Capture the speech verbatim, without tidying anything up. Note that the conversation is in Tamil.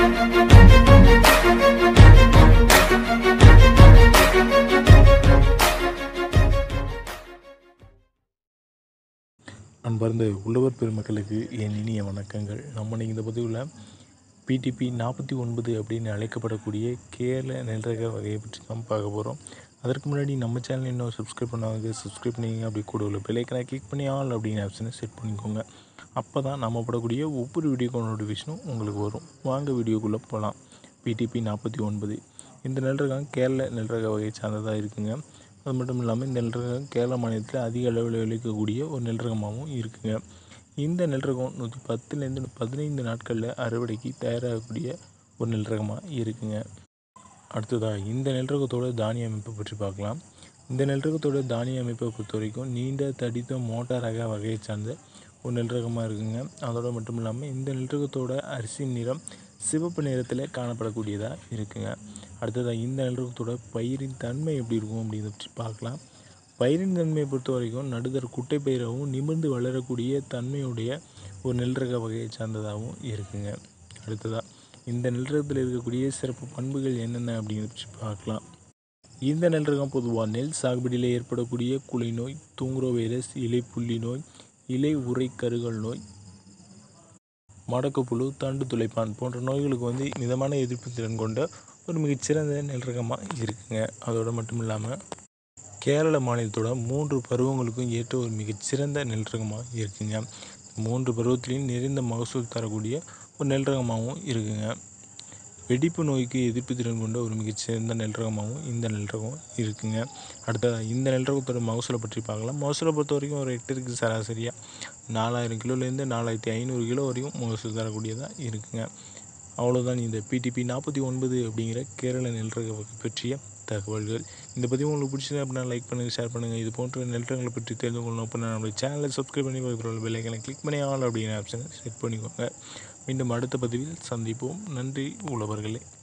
அன்பார்ந்த உழவர் பெருமக்களுக்கு என் இனிய வணக்கங்கள். நம்ம நீங்கள் இந்த பதிவில் பிடிபி நாற்பத்தி ஒன்பது அப்படின்னு அழைக்கப்படக்கூடிய கேரள நெல்ரக வகையை பற்றி தான் பார்க்க போகிறோம். அதற்கு முன்னாடி நம்ம சேனல் இன்னும் சப்ஸ்கிரைப் பண்ணாங்க சப்ஸ்கிரைப் பண்ணிங்க. அப்படி கூட உள்ள பெல்லைக்கனை கிளிக் பண்ணி ஆல் அப்படிங்கிற ஆப்ஷனை செட் பண்ணிக்கோங்க. அப்போ தான் நம்ம போடக்கூடிய ஒவ்வொரு வீடியோக்கு நோட்டிஃபிகேஷனும் உங்களுக்கு வரும். வாங்க வீடியோக்குள்ளே போகலாம். பிடிபி நாற்பத்தி ஒன்பது இந்த நெல்ரகம் கேரள நெல்ரக வகையை சார்ந்ததாக இருக்குங்க. அது மட்டும் இல்லாமல் இந்த நெல்ரகம் கேரள மாநிலத்தில் அதிக அளவில் விளைவிக்கக்கூடிய ஒரு நெல்ரகமாகவும் இருக்குங்க. இந்த நெல்ரகம் நூற்றி பத்துலேருந்து பதினைந்து நாட்களில் அறுவடைக்கு தயாராகக்கூடிய ஒரு நெல்ரகமாக இருக்குங்க. அடுத்ததாக இந்த நெல்ரகத்தோட தானிய அமைப்பை பற்றி பார்க்கலாம். இந்த நெல்ரகத்தோட தானிய அமைப்பை பொறுத்த வரைக்கும் நீண்ட தடித்த மோட்டார் ரக வகையை சார்ந்த ஒரு நெல்ரகமாக இருக்குங்க. அதோடு மட்டும் இல்லாமல் இந்த நெல்ரகத்தோட அரிசி நிறம் சிவப்பு நிறத்தில் காணப்படக்கூடியதாக இருக்குங்க. அடுத்ததாக இந்த நெல்ரகத்தோட பயிரின் தன்மை எப்படி இருக்கும் அப்படிங்கிறத பற்றி பார்க்கலாம். பயிரின் தன்மையை பொறுத்த வரைக்கும் நடுதர குட்டை பயிராகவும் நிமிர்ந்து வளரக்கூடிய தன்மையுடைய ஒரு நெல்ரக வகையை சார்ந்ததாகவும் இருக்குங்க. அடுத்ததாக இந்த நெல்ரகத்தில் இருக்கக்கூடிய சிறப்பு பண்புகள் என்னென்ன அப்படிங்கிறத பற்றி பார்க்கலாம். இந்த நெல்ரகம் பொதுவாக நெல் சாகுபடியில் ஏற்படக்கூடிய குலை நோய், தூங்குரோ வைரஸ், இலை புள்ளி நோய், இலை உறை கருகல் நோய், மடக்குப்புழு, தண்டு துளைப்பான் போன்ற நோய்களுக்கு வந்து மிதமான எதிர்ப்பு திறன் கொண்ட ஒரு மிகச்சிறந்த நெல்ரகமாக இருக்குங்க. அதோடு மட்டும் இல்லாமல் கேரள மாநிலத்தோட மூன்று பருவங்களுக்கும் ஏற்ற ஒரு மிகச்சிறந்த நெல்ரகமாக இருக்குங்க. மூன்று பருவத்திலையும் நிறைந்த மகசூல் தரக்கூடிய ஒரு நெல்ரகமாகவும் இருக்குங்க. வெடிப்பு நோய்க்கு எதிர்ப்பு திறன் கொண்ட ஒரு மிகச்சிறந்த நெல்ரகமாகவும் இந்த நெல்ரகம் இருக்குங்க. அடுத்த இந்த நெல்ரகத்தோட மகசூலை பற்றி பார்க்கலாம். மகசூலை பொறுத்த வரைக்கும் ஒரு ஹெக்டருக்கு சராசரியாக நாலாயிரம் கிலோலேருந்து நாலாயிரத்தி ஐநூறு கிலோ வரையும் மகசூல் தரக்கூடியதாக இருக்குங்க. அவ்வளோதான் இந்த பிடிபி நாற்பத்தி ஒன்பது அப்படிங்கிற கேரள நெல்ரக வகை பற்றிய தகவல்கள். இந்த பதிவு உங்களுக்கு பிடிச்சது அப்படின்னா லைக் பண்ணுங்கள், ஷேர் பண்ணுங்கள். இது போன்ற நெல்ரகங்களை பற்றி தெரிந்து கொள்ளணும் அப்படின்னா நம்மளுடைய சேனலை சப்ஸ்கிரைப் பண்ணி பக்கத்தில் பெல் ஐகானை கிளிக் பண்ணி ஆல் அப்படிங்கிற ஆப்ஷனை செட் பண்ணிக்கோங்க. மீண்டும் அடுத்த பதிவில் சந்திப்போம். நன்றி உழவர்களே.